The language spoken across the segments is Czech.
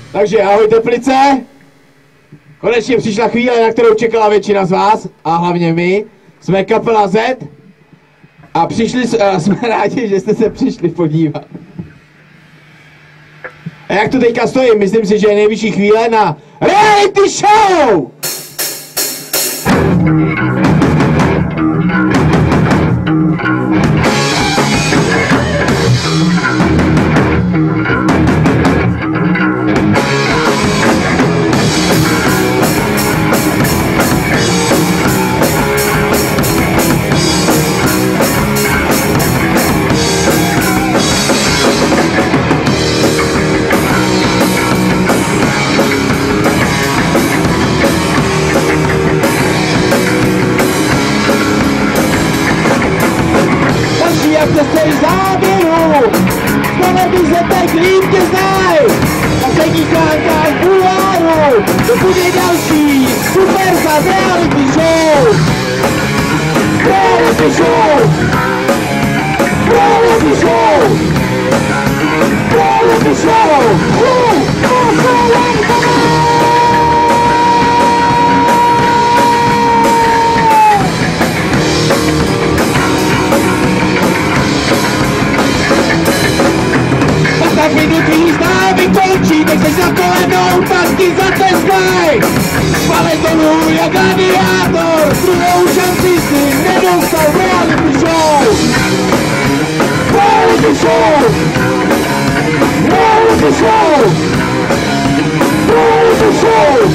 Takže ahoj Teplice. Konečně přišla chvíle, na kterou čekala většina z vás, a hlavně my. Jsme kapela Z a jsme rádi, že jste se přišli podívat. A jak tu teďka stojím, myslím si, že je nejvyšší chvíle na reality show! Jak se stojí záběru, z televize tak líp tě znaj. Na třetích stránkách bulváru, to bude další super za reality show. Reality show. Reality show. Reality show. Tak minutý známy končí, teď seš na kolenou, tak ti zateskaj. Palec dolů jak gladiátor, druhou šanci si nedostal. Reality show. Reality show. Reality show. Reality show.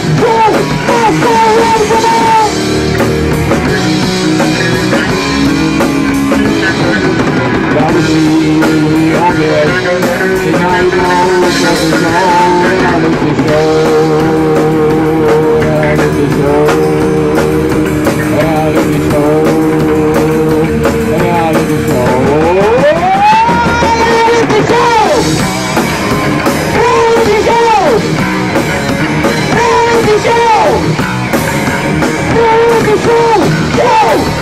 Go!